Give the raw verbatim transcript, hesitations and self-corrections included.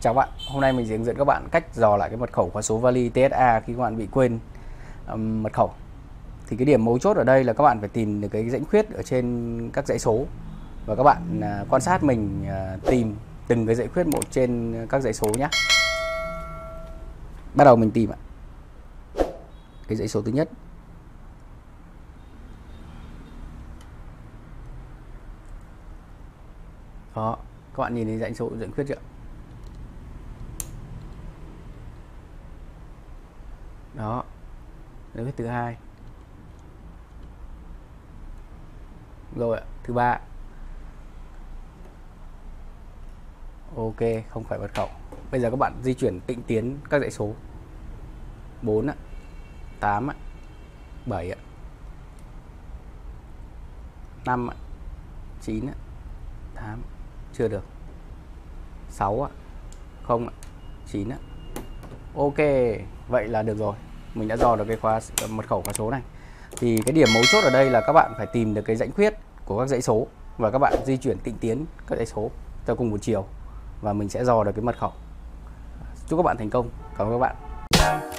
Chào bạn, hôm nay mình sẽ hướng dẫn các bạn cách dò lại cái mật khẩu khóa số vali tê ét a khi các bạn bị quên um, mật khẩu. Thì cái điểm mấu chốt ở đây là các bạn phải tìm được cái rãnh khuyết ở trên các dãy số và các bạn uh, quan sát mình uh, tìm từng cái dãy khuyết một trên các dãy số nhé. Bắt đầu mình tìm ạ. Cái dãy số thứ nhất. Đó, các bạn nhìn thấy dãy số dãy khuyết chưa? Đó, dãy khuyết thứ hai. Rồi ạ, thứ ba. Ok, không phải mật khẩu. Bây giờ các bạn di chuyển tịnh tiến các dãy số. bốn ạ, tám ạ, bảy ạ, năm ạ, chín ạ, tám, chưa được. sáu ạ, không ạ, chín ạ. Ok, vậy là được rồi. Mình đã dò được cái khóa mật khẩu khóa số này. Thì cái điểm mấu chốt ở đây là các bạn phải tìm được cái rãnh khuyết của các dãy số và các bạn di chuyển tịnh tiến các dãy số theo cùng một chiều và mình sẽ dò được cái mật khẩu. Chúc các bạn thành công. Cảm ơn các bạn.